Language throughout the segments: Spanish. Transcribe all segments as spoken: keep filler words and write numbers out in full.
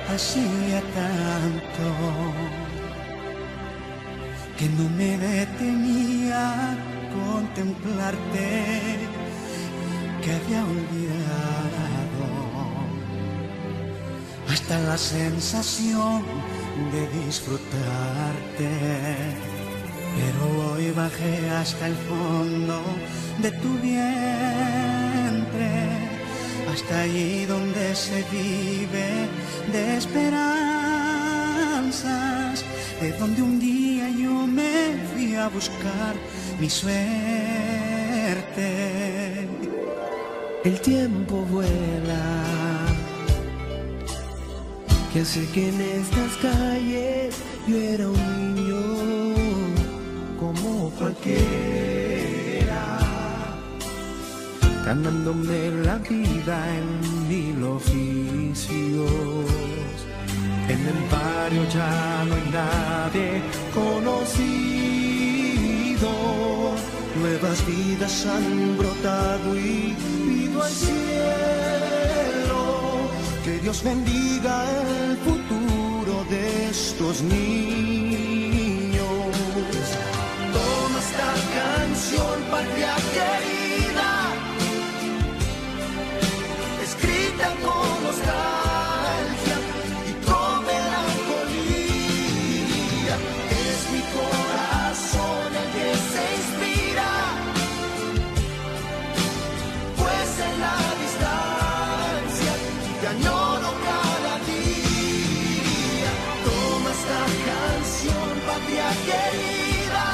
hacía tanto que no me detenía a contemplarte, que había olvidado hasta la sensación de disfrutarte. Pero hoy bajé hasta el fondo de tu vientre, hasta allí donde se vive de esperanzas, de donde un día yo me fui a buscar mi suerte. El tiempo vuela, que hace que en estas calles yo era un niño como cualquiera, ganándome la vida en mil oficios. En el barrio ya no hay nadie conocido, nuevas vidas han brotado y pido al cielo que Dios bendiga el futuro de estos niños. Toma esta canción, patria querida, escrita con nostalgia y con melancolía. Es mi corazón el que se inspira, pues en la distancia te añoro cada día. Toma esta canción, patria querida,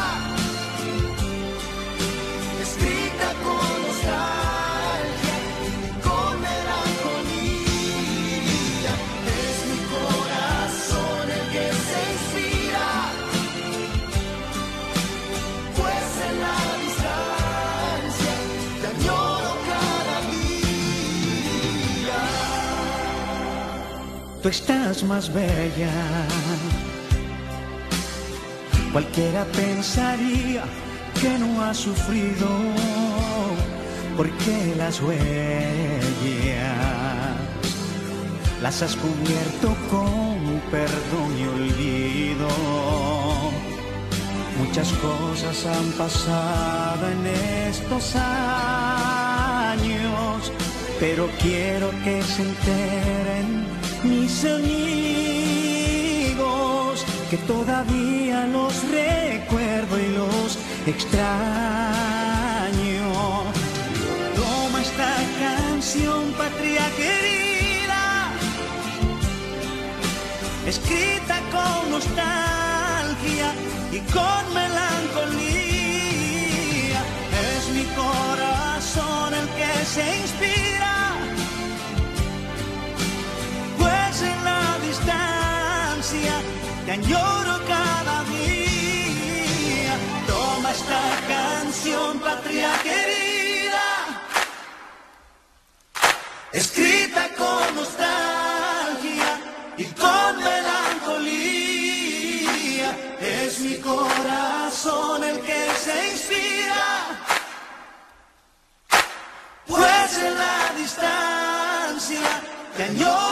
escrita con nostalgia y con melancolía. Es mi corazón el que se inspira, pues en la distancia te añoro cada día. Tú estás más bella, cualquiera pensaría que no has sufrido, porque las huellas las has cubierto con perdón y olvido. Muchas cosas han pasado en estos años, pero quiero que se enteren mis amigos, que todavía los recuerdo y los extraño. Toma esta canción, patria querida, escrita con nostalgia y con melancolía. Es mi corazón el que se inspira, pues en la distancia te añoro cada día. Toma esta canción, patria querida, escrita con nostalgia y con melancolía. Es mi corazón el que se inspira, pues en la distancia te añoro